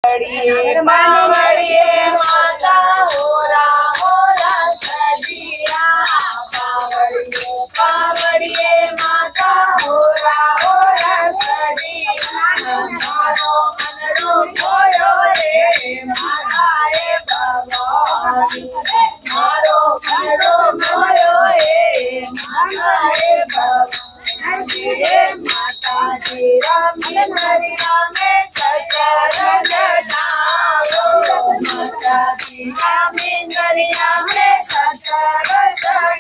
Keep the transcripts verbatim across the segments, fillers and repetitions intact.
पावड़िए पावड़िए माता होरा होरा सजिया पावड़िए पावड़िए माता होरा होरा सजिया मारो मनरो खोयो रे माता रे भगवानी मारो मनरो खोयो रे माता रे भगवानी माता जी राम नरिया में चरण चढ़ाओ माता जी राम नरिया में चरण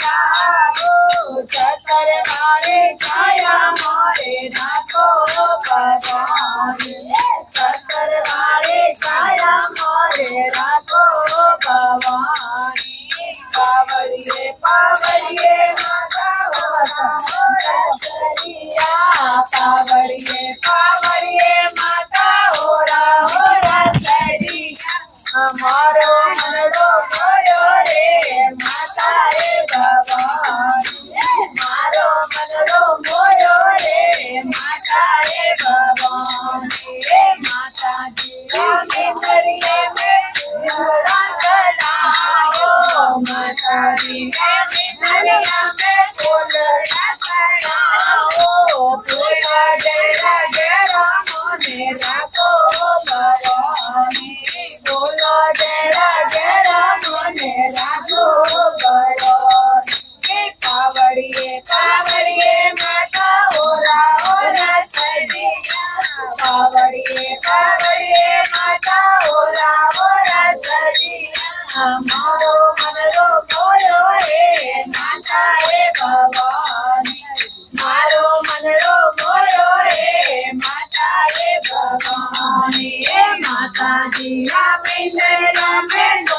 चढ़ाओ चतर मारे छाया मारे राखो भगवानी चतर मारे छाया मारे राखो भगवानी पावड़िए पावड़िए माता होरा सरिया पावड़िए पावड़िए माता होरा होरा सरिया हमारो मनरो खोयो रे माता रे भगवानी मारो मनरो खोयो रे माता रे भगवानी रे माता जी राम नरिया में चरण चढ़ाओ माता जी राम नरिया में चरण चढ़ाओ पूरा डेरा डेरा मोने राखो भगवानी बोलो डेरा डेरा मोने राखो भगवानी पावड़िए पावड़िए माता होरा होरा सजिया पावड़िए पावड़िए माता होरा होरा सजिया मारो मनरो खोयो रे माता रे भगवानी मारो मनरो खोयो रे माता रे भगवानी रे माता जी राम राम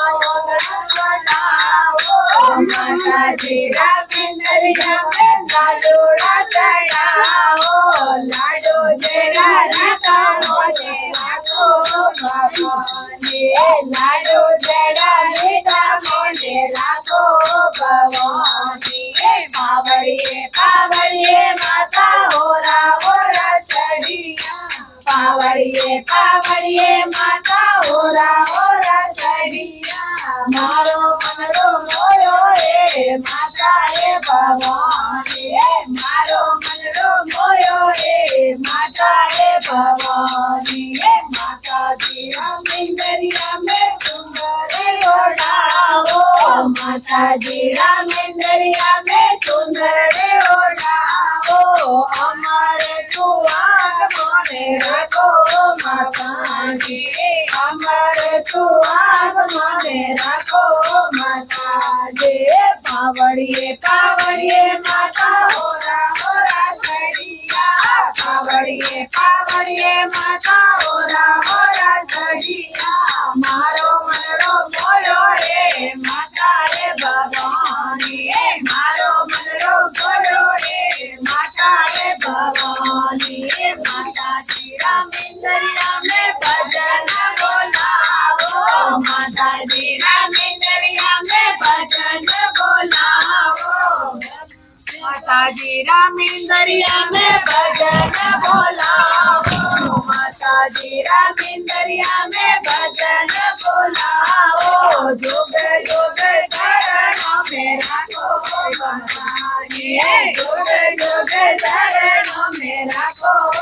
बनाओ माता जी राम राम लाडोड़ा चढ़ाओ लाडो जेरा राता मोने राखो भगवानी लाडो जेरा रेता मोने राखो भगवानी पावड़िए पावड़िए माता होरा होरा चढ़िया पावड़िए पावड़िए माता होरा होरा चढ़िया मारो मनरो मोयो रे माता रे भगवानी मारो मनरो मोयो रे माता रे भगवानी माता जी राम नरिया में सुंदर ओढ़ाओ माता जी राम नरिया में सुंदर ओढ़ाओ अमर तुआर मोने राखो माता जी अमर तुआर मोने राखो माता जी पावड़िए पावड़िए माता होरा होरा सरिया पावड़िए पावड़िए माता होरा होरा सरिया मारो मनरो खोयो रे माता रे भगवानी मारो मनरो खोयो रे माता रे भगवानी माता जी राम नरिया में भजन बोलाओ माता जी राम नरिया में भजन बोलाओ माता जी राम नरिया में भजन बोलाओ माता जी राम नरिया में भजन बोलाओ जुग जुग शरण में राखो भगवानी जुग जुग शरण में राखो